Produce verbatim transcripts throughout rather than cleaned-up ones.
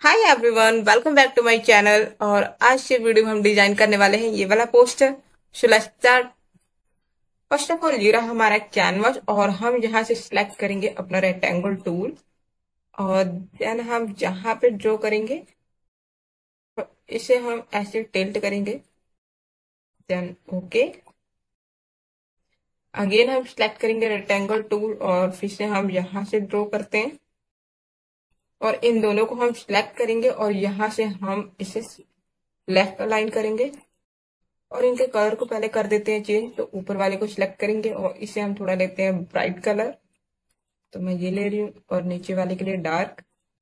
Hi everyone, welcome back to my channel. और आज के वीडियो में हम डिजाइन करने वाले हैं ये वाला poster. So let's start. First of all ये रहा हमारा कैनवास और हम यहाँ से सिलेक्ट करेंगे अपना रेक्टेंगल टूल और देन हम जहाँ पे ड्रॉ करेंगे इसे हम ऐसे टिल्ट करेंगे। देन ओके, अगेन हम सिलेक्ट करेंगे रेक्टेंगल टूल और फिर से हम यहाँ से ड्रॉ करते हैं और इन दोनों को हम सिलेक्ट करेंगे और यहाँ से हम इसे लेफ्ट अलाइन करेंगे और इनके कलर को पहले कर देते हैं चेंज। तो ऊपर वाले को सिलेक्ट करेंगे और इसे हम थोड़ा लेते हैं ब्राइट कलर, तो मैं ये ले रही हूँ, और नीचे वाले के लिए डार्क।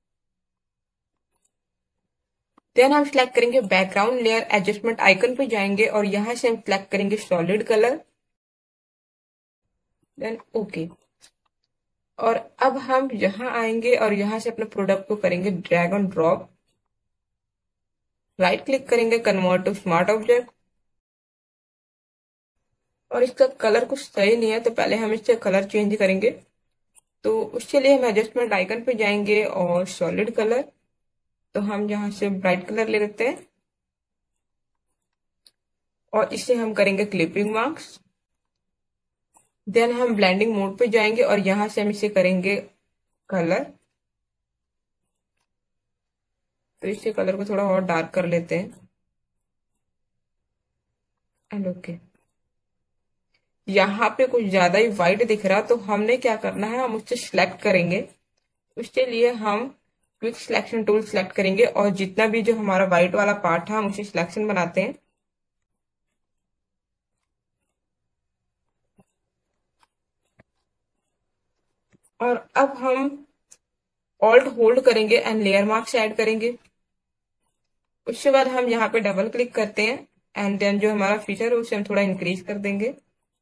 देन हम सिलेक्ट करेंगे बैकग्राउंड लेयर, एडजस्टमेंट आइकन पे जाएंगे और यहाँ से हम सिलेक्ट करेंगे सॉलिड कलर। देन ओके, और अब हम यहाँ आएंगे और यहाँ से अपने प्रोडक्ट को करेंगे drag and drop. Right click करेंगे, कन्वर्ट टू स्मार्ट ऑब्जेक्ट, और इसका कलर कुछ सही नहीं है तो पहले हम इससे कलर चेंज करेंगे। तो उसके लिए हम एडजस्टमेंट आइकन पे जाएंगे और सॉलिड कलर, तो हम यहाँ से ब्राइट कलर ले लेते हैं और इसे हम करेंगे क्लिपिंग मार्क्स। देन हम ब्लेंडिंग मोड पे जाएंगे और यहाँ से हम इसे करेंगे कलर, तो इससे कलर को थोड़ा और डार्क कर लेते हैं एंड ओके। यहाँ पे कुछ ज्यादा ही व्हाइट दिख रहा तो हमने क्या करना है, हम उससे सिलेक्ट करेंगे। उसके लिए हम क्विक सिलेक्शन टूल सिलेक्ट करेंगे और जितना भी जो हमारा व्हाइट वाला पार्ट है हम उसे सिलेक्शन बनाते हैं। और अब हम ऑल्ट होल्ड करेंगे एंड लेयर मार्क्स ऐड करेंगे। उसके बाद हम यहाँ पे डबल क्लिक करते हैं एंड देन जो हमारा फीचर है उसे हम थोड़ा इंक्रीज कर देंगे।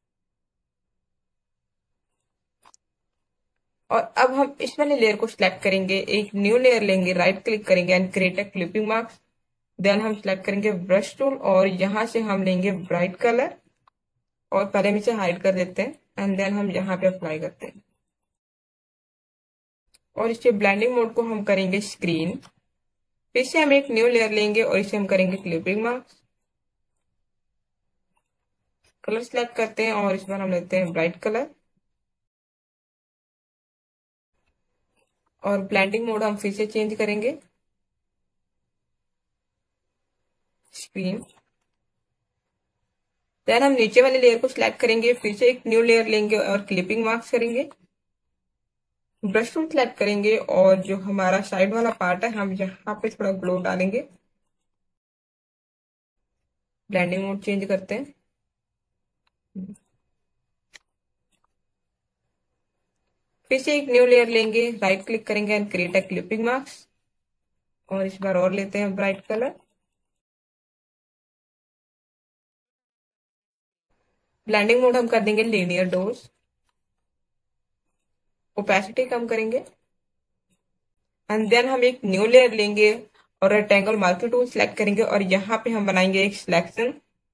और अब हम इस वाले लेयर को सिलेक्ट करेंगे, एक न्यू लेयर लेंगे, राइट क्लिक करेंगे and create a clipping marks. Then हम सिलेक्ट करेंगे ब्रश टूल और यहाँ से हम लेंगे ब्राइट कलर और पहले हम इसे हाइड कर देते हैं एंड देन हम यहाँ पे अप्लाई करते हैं और इसके ब्लेंडिंग मोड को हम करेंगे स्क्रीन। फिर से हम एक न्यू लेयर लेंगे और इसे हम करेंगे क्लिपिंग मार्क्स। कलर सिलेक्ट करते हैं और इस बार हम लेते हैं ब्राइट कलर और ब्लेंडिंग मोड हम फिर से चेंज करेंगे स्क्रीन। देन हम नीचे वाले लेयर को सिलेक्ट करेंगे, फिर से एक न्यू लेयर लेंगे और क्लिपिंग मार्क्स करेंगे। ब्रश टूल सिलेक्ट करेंगे और जो हमारा साइड वाला पार्ट है हम यहाँ पे थोड़ा ग्लो डालेंगे। ब्लेंडिंग मोड चेंज करते हैं, फिर से एक न्यू लेयर लेंगे, राइट क्लिक करेंगे and create a clipping marks और इस बार और लेते हैं ब्राइट कलर। ब्लेंडिंग मोड हम कर देंगे लीनियर डोज, ओपेसिटी कम करेंगे एंड देन हम एक न्यू लेयर लेंगे और रेक्टेंगल मार्कर टूल सिलेक्ट करेंगे और यहाँ पे हम बनाएंगे एक सिलेक्शन।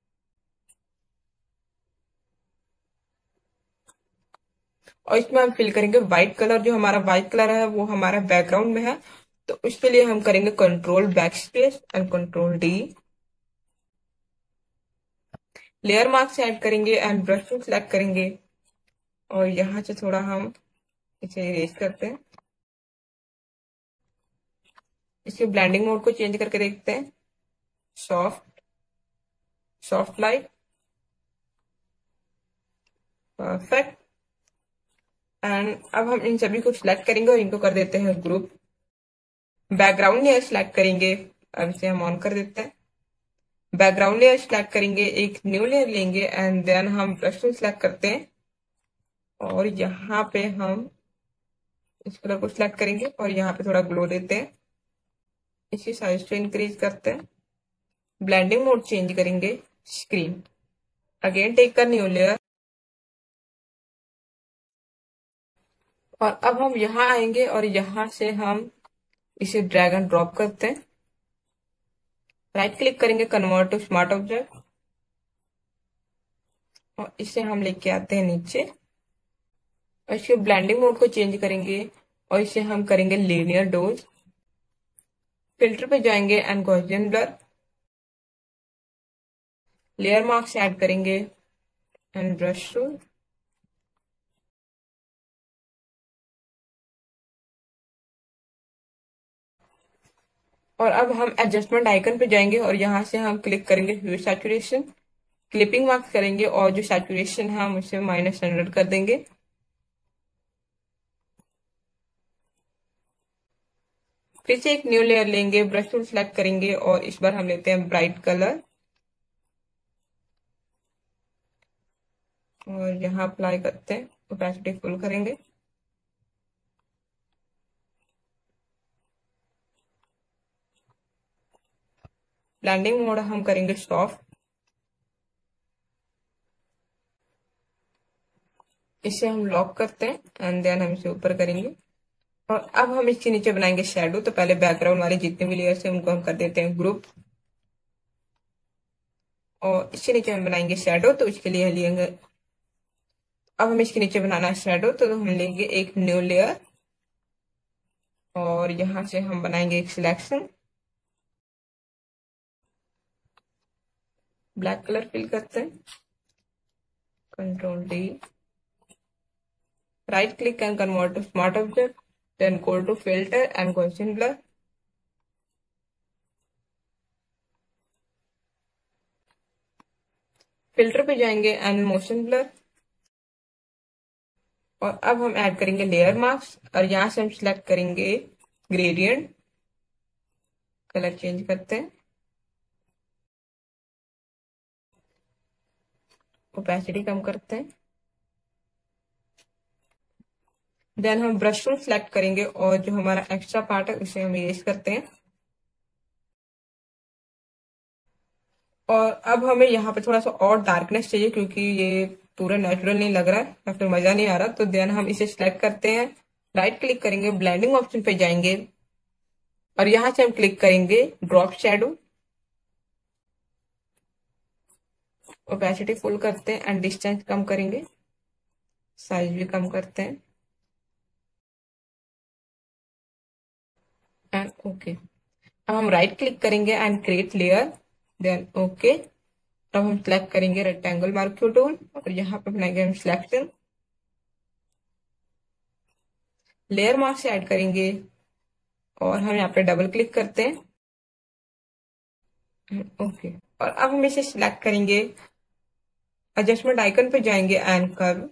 और इसमें हम फिल करेंगे व्हाइट कलर, जो हमारा व्हाइट कलर है वो हमारा बैकग्राउंड में है, तो उसके लिए हम करेंगे control backspace and control D. Layer marks add करेंगे एंड ब्रश टूल सिलेक्ट करेंगे और यहाँ से थोड़ा हम इसे इरेज करते हैं। इसके ब्लेंडिंग मोड को चेंज करके देखते हैं, soft, soft light, perfect. And अब हम इन सभी को सिलेक्ट करेंगे और इनको कर देते हैं ग्रुप। बैकग्राउंड लेयर सिलेक्ट करेंगे, अब इसे हम ऑन कर देते हैं। बैकग्राउंड लेयर सिलेक्ट करेंगे, एक न्यू लेयर लेंगे एंड देन हम ब्रश टूल सिलेक्ट करते हैं और यहाँ पे हम इस कलर को सिलेक्ट करेंगे और यहाँ पे थोड़ा ग्लो देते हैं। इसकी साइज को इंक्रीज करते हैं, ब्लेंडिंग मोड चेंज करेंगे स्क्रीन। अगेन टेक कर न्यू लेयर और अब हम यहाँ आएंगे और यहाँ से हम इसे ड्रैग एंड ड्रॉप करते हैं। राइट क्लिक करेंगे, कन्वर्ट टू स्मार्ट ऑब्जेक्ट और इसे हम लेके आते हैं नीचे और इसके ब्लेंडिंग मोड को चेंज करेंगे और इसे हम करेंगे लीनियर डोज। फिल्टर पे जाएंगे and Gaussian blur, layer marks add करेंगे एंड ब्रश टूल, और अब हम एडजस्टमेंट आइकन पे जाएंगे और यहाँ से हम क्लिक करेंगे ह्यू सैचुरेशन, क्लिपिंग मार्क्स करेंगे और जो सैचुरेशन है हम उसे माइनस हंड्रेड कर देंगे। फिर से एक न्यू लेयर लेंगे, ब्रश टूल सेलेक्ट करेंगे और इस बार हम लेते हैं ब्राइट कलर और यहाँ अप्लाई करते हैं, ओपेसिटी फुल करेंगे। ब्लेंडिंग मोड हम करेंगे सॉफ्ट, इसे हम लॉक करते हैं एंड देन हम इसे ऊपर करेंगे। और अब हम इसके नीचे बनाएंगे शेडो। तो पहले बैकग्राउंड वाले जितने भी लेयर्स हैं उनको हम कर देते हैं ग्रुप, और इसके नीचे हम बनाएंगे शेडो। तो इसके लिए लेंगे, अब हम इसके नीचे बनाना है शेडो, तो हम लेंगे एक न्यू लेयर और यहां से हम बनाएंगे एक सिलेक्शन, ब्लैक कलर फिल करते हैं, control D, right click and convert to smart object, then go to filter and Gaussian blur, filter पे जाएंगे एंड मोशन ब्लर, और अब हम ऐड करेंगे लेयर मार्क्स और यहां से हम सिलेक्ट करेंगे ग्रेडियंट, कलर चेंज करते हैं, ओपेसिटी कम करते हैं, देन हम ब्रश टूल सेलेक्ट करेंगे और जो हमारा एक्स्ट्रा पार्ट है उसे हम इरेज करते हैं। और अब हमें यहाँ पे थोड़ा सा और डार्कनेस चाहिए क्योंकि ये पूरा नेचुरल नहीं लग रहा है या फिर मजा नहीं आ रहा, तो देन हम इसे सिलेक्ट करते हैं, राइट क्लिक करेंगे, ब्लेंडिंग ऑप्शन पे जाएंगे और यहां से हम क्लिक करेंगे ड्रॉप शैडो, ओपेसिटी फुल करते हैं एंड डिस्टेंस कम करेंगे, साइज भी कम करते हैं एंड ओके। अब हम राइट क्लिक करेंगे and create layer, then okay. अब हम सिलेक्ट करेंगे रेक्टेंगल मार्क्यू टूल और यहाँ पे बनाएंगे हम सिलेक्शन, लेयर मार्क से ऐड करेंगे और हम यहाँ पे डबल क्लिक करते हैं, ओके। और अब हम इसे सिलेक्ट करेंगे, एडजस्टमेंट आइकन पे जाएंगे and curve,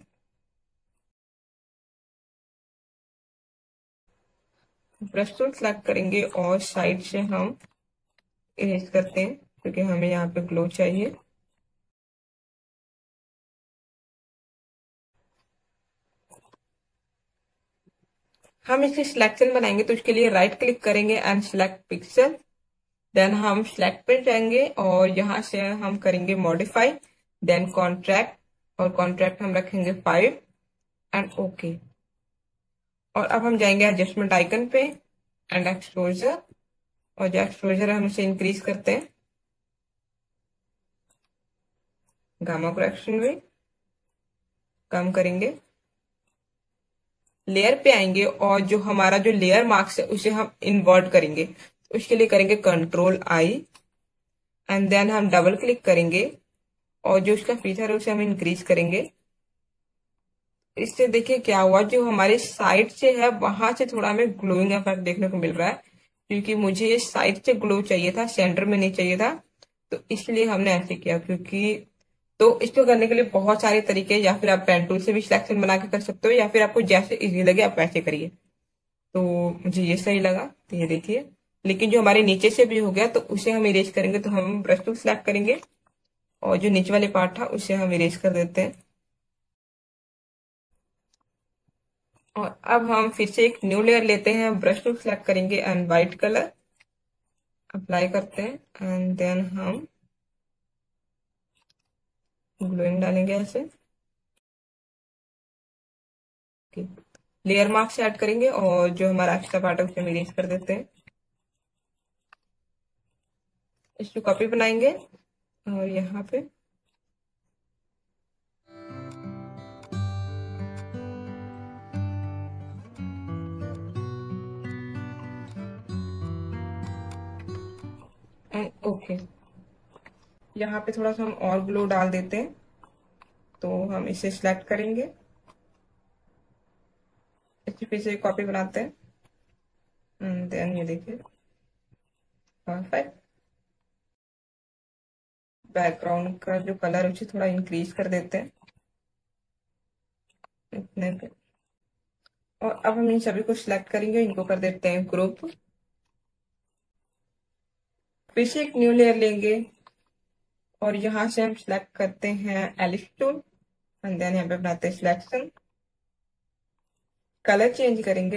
brush tool select करेंगे और साइड से हम इरेज करते हैं क्योंकि हमें यहाँ पे ग्लो चाहिए। हम इसके सिलेक्शन बनाएंगे तो उसके लिए राइट क्लिक करेंगे एंड सिलेक्ट पिक्सल, देन हम सिलेक्ट पे जाएंगे और यहां से हम करेंगे मॉडिफाई, देन कॉन्ट्रैक्ट और कॉन्ट्रैक्ट हम रखेंगे फाइव एंड ओके। और अब हम जाएंगे एडजस्टमेंट आइकन पे एंड एक्सपोजर, और जो एक्सपोजर है हम इसे इंक्रीज करते हैं, गामा करेक्शन भी कम करेंगे, लेयर पे आएंगे और जो हमारा जो लेयर मार्क्स है उसे हम इन्वर्ट करेंगे, उसके लिए करेंगे कंट्रोल आई एंड देन हम डबल क्लिक करेंगे और जो उसका फीचर है उसे हम इंक्रीज करेंगे। इससे देखिए क्या हुआ, जो हमारे साइड से है वहां से थोड़ा हमें ग्लोइंग इफेक्ट देखने को मिल रहा है क्योंकि मुझे ये साइड से ग्लो चाहिए था, सेंटर में नहीं चाहिए था, तो इसलिए हमने ऐसे किया। क्योंकि तो इसको करने के लिए बहुत सारे तरीके, या फिर आप पेन टूल से भी सिलेक्शन बना के कर सकते हो या फिर आपको जैसे इजी लगे आप वैसे करिए। तो मुझे ये सही लगा, तो ये देखिए। लेकिन जो हमारे नीचे से भी हो गया तो उसे हम इरेज करेंगे, तो हम ब्रश टूल सेलेक्ट करेंगे और जो नीचे वाले पार्ट था उसे हम इरेज कर देते हैं। और अब हम फिर से एक न्यू लेयर लेते हैं, ब्रश टूल सेलेक्ट करेंगे एंड व्हाइट कलर अप्लाई करते हैं एंड देन हम ग्लोइंग डालेंगे ऐसे, लेयर मार्क से ऐड करेंगे और जो हमारा एक्स्ट्रा पार्ट है उसे हम इरेज कर देते हैं। इसको कॉपी बनाएंगे और यहाँ पे एंड ओके। यहाँ पे थोड़ा सा हम और ग्लो डाल देते हैं, तो हम इसे सिलेक्ट करेंगे, इसके पीछे कॉपी बनाते हैं, देन ये देखिए परफेक्ट। बैकग्राउंड का जो कलर है उसे थोड़ा इंक्रीज कर देते हैं इतने पे। और अब हम इन सभी को सिलेक्ट करेंगे, इनको कर देते हैं ग्रुप। फिर से एक न्यू लेयर लेंगे और यहाँ से हम सिलेक्ट करते हैं एलिप्स टूल, एंड देन यहाँ पे बनाते हैं सिलेक्शन, कलर चेंज करेंगे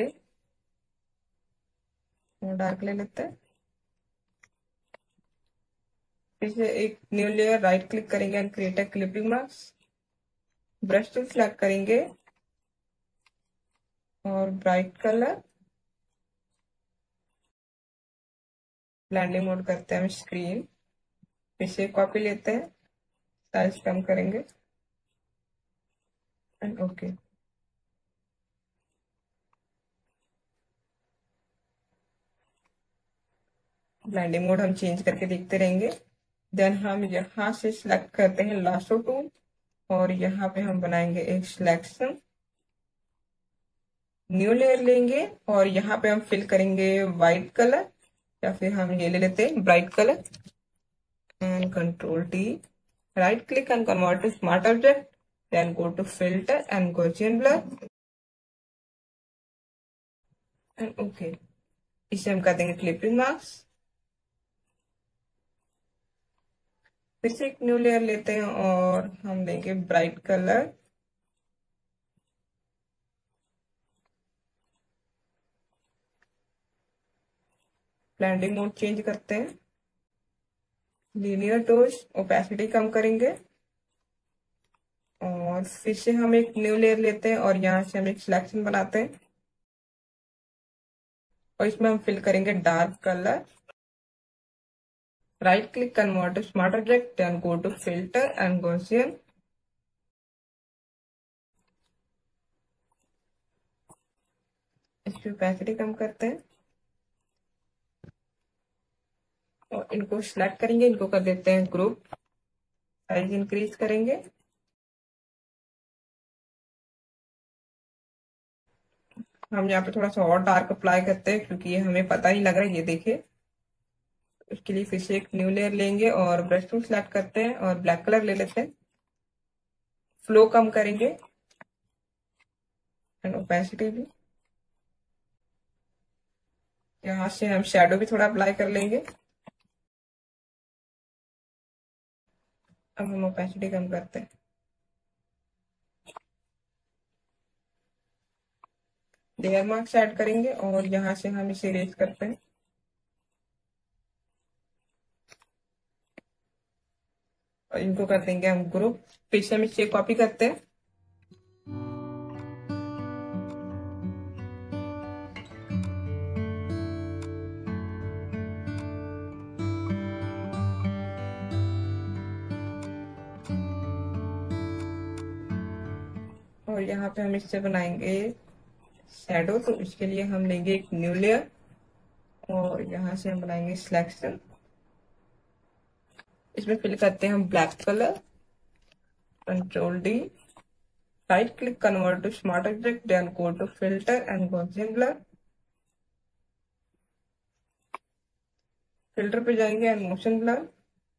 और डार्क ले लेते हैं। फिर से एक न्यू लेयर, राइट क्लिक करेंगे and create a clipping mask, brush tool select करेंगे और ब्राइट कलर, ब्लेंडिंग मोड करते हैं हम स्क्रीन। फिर से कॉपी लेते हैं, साइज कम करेंगे एंड ओके। ब्लेंडिंग मोड हम चेंज करके देखते रहेंगे। देन हम यहाँ से सिलेक्ट करते हैं लासो टूल और यहाँ पे हम बनाएंगे एक सिलेक्शन, न्यू लेयर लेंगे और यहाँ पे हम फिल करेंगे व्हाइट कलर, या फिर हम ये ले लेते हैं bright colour and control T, right click and convert to smart object, then go to filter and Gaussian blur and okay. इसे हम कर देंगे क्लिपिंग मास्क। फिर से एक न्यू लेयर लेते हैं और हम लेंगे bright colour, blending mode change करते हैं, लीनियर टूल्स, ओपेसिटी कम करेंगे और फिर से हम एक न्यू लेयर लेते हैं और यहाँ से हम एक सिलेक्शन बनाते हैं और इसमें हम फिल करेंगे dark colour, right click convert to smart object, then go to filter and Gaussian, इसकी ओपेसिटी कम करते हैं और इनको सिलेक्ट करेंगे, इनको कर देते हैं ग्रुप, साइज इंक्रीज करेंगे। हम यहाँ पे थोड़ा सा और डार्क अप्लाई करते हैं क्योंकि ये हमें पता नहीं लग रहा है, ये देखिए। उसके लिए फिर से एक न्यू लेयर लेंगे और ब्रश टूल सिलेक्ट करते हैं और ब्लैक कलर ले लेते हैं, फ्लो कम करेंगे एंड ओपेसिटी भी। यहाँ से हम शैडो भी थोड़ा अप्लाई कर लेंगे। अब हम ओपेसिटी कम करते हैं, लेयर मार्क्स ऐड करेंगे और यहाँ से हम इसे इरेज करते हैं और इनको कर देंगे हम ग्रुप। फिर से हम इसे कॉपी करते हैं और यहाँ पे हम इससे बनाएंगे शैडो, तो इसके लिए हम लेंगे एक न्यू लेयर और यहाँ से हम बनाएंगे सिलेक्शन, इसमें फिल करते हैं हम black colour, control D, right click convert to smart object, then go to filter and Gaussian blur, filter पे जाएंगे एंड मोशन ब्लर,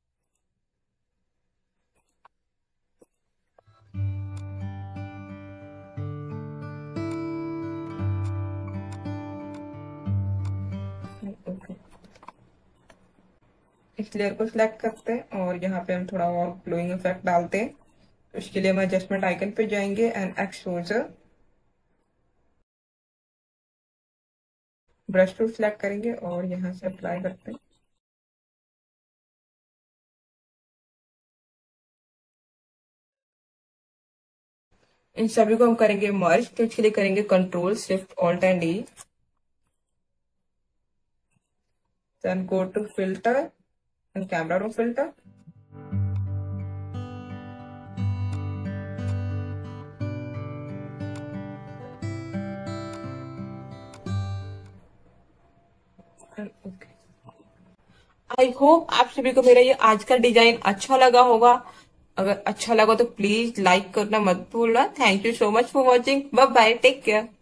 ओके। इस लेयर को सिलेक्ट करते हैं और यहाँ पे हम थोड़ा और ग्लोइंग इफेक्ट डालते हैं, तो इसके लिए हम एडजस्टमेंट आइकन पे जाएंगे and exposure, brush tool select करेंगे और यहाँ से अप्लाई करते हैं। इन सभी को हम करेंगे मर्ज, तो इसके लिए करेंगे control shift alt and E, then go to filter and camera raw filter, okay. I hope आप सभी को मेरा ये आज का डिजाइन अच्छा लगा होगा। अगर अच्छा लगा तो प्लीज लाइक करना मत भूलना। Thank you so much for watching. Bye bye, take care.